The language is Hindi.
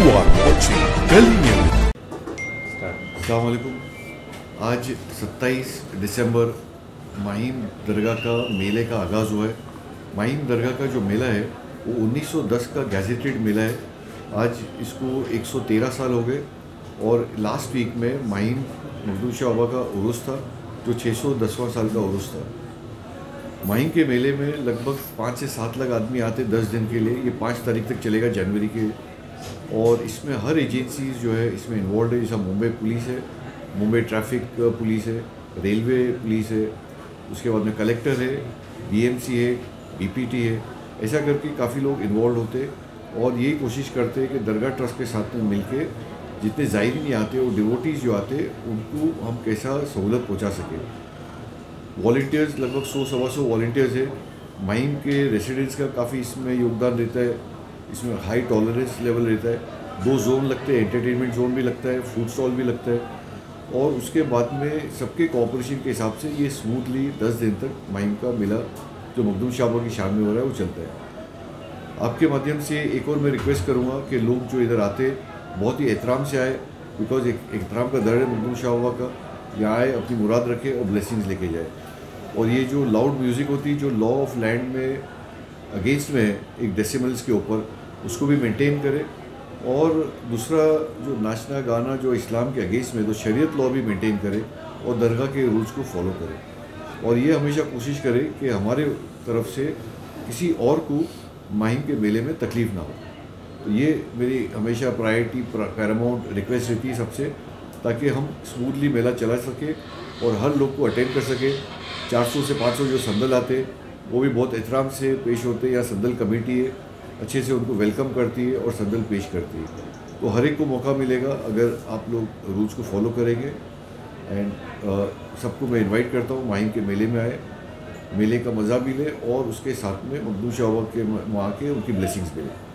are watching Delhi News. अस्सलाम वालेकुम। आज 27 दिसंबर माहिम दरगाह का मेले का आगाज़ हुआ है। माहिम दरगाह का जो मेला है वो 1910 का गैजेटेड मेला है। आज इसको 113 साल हो गए और लास्ट वीक में माहिम मखदूम शाह बाबा का उर्स था जो 610वां साल का उर्स था। माहिम के मेले में लगभग 5 से 7 लाख आदमी आते 10 दिन के लिए। ये 5 तारीख तक चलेगा जनवरी के, और इसमें हर एजेंसीज जो है इसमें इन्वॉल्व है। जैसा मुंबई पुलिस है, मुंबई ट्रैफिक पुलिस है, रेलवे पुलिस है, उसके बाद में कलेक्टर है, बीएमसी है, बीपीटी है, ऐसा करके काफ़ी लोग इन्वॉल्व होते और यही कोशिश करते हैं कि दरगाह ट्रस्ट के साथ में मिलके जितने ज़ायरीन आते और डिवोटीज़ जो आते उनको हम कैसा सहूलत पहुंचा सकें। वॉल्टियर्स लगभग 100-125 वॉल्टियर्स है। माहिम के रेसिडेंट्स का काफ़ी इसमें योगदान रहता है। इसमें हाई टॉलरेंस लेवल रहता है। 2 जोन लगते हैं, एंटरटेनमेंट जोन भी लगता है, फूड स्टॉल भी लगता है, और उसके बाद में सबके कोऑपरेशन के हिसाब से ये स्मूथली 10 दिन तक माहिम का मेला जो मखदूम शाह बाबा की शान में हो रहा है वो चलता है। आपके माध्यम से एक और मैं रिक्वेस्ट करूँगा कि लोग जो इधर आते बहुत ही एहतराम से आए, बिकॉज एक एहतराम का दर है मखदूम शाह बाबा का। यहाँ आए, अपनी मुराद रखे और ब्लेसिंग्स लेके जाए। और ये जो लाउड म्यूज़िक होती है जो लॉ ऑफ लैंड में अगेंस्ट में है, एक डेसिमल्स के ऊपर, उसको भी मेंटेन करें। और दूसरा जो नाचना गाना जो इस्लाम के अगेंस्ट में, तो शरीयत लॉ भी मेंटेन करें और दरगाह के रूल्स को फॉलो करें। और ये हमेशा कोशिश करें कि हमारे तरफ से किसी और को माहिम के मेले में तकलीफ़ ना हो। तो ये मेरी हमेशा प्रायोरिटी पैरामाउंट रिक्वेस्ट रहती है सबसे, ताकि हम स्मूथली मेला चला सके और हर लोग को अटेंड कर सके। 400 से 500 जो संदल आते वो भी बहुत एहतराम से पेश होते हैं। या संदल कमेटी है, अच्छे से उनको वेलकम करती है और संदल पेश करती है। तो हर एक को मौका मिलेगा अगर आप लोग रूल्स को फॉलो करेंगे। एंड सबको मैं इनवाइट करता हूँ माहिम के मेले में आए, मेले का मज़ा भी ले और उसके साथ में मखदूम शाह बाबा के वहाँ के उनकी ब्लेसिंग्स मिले।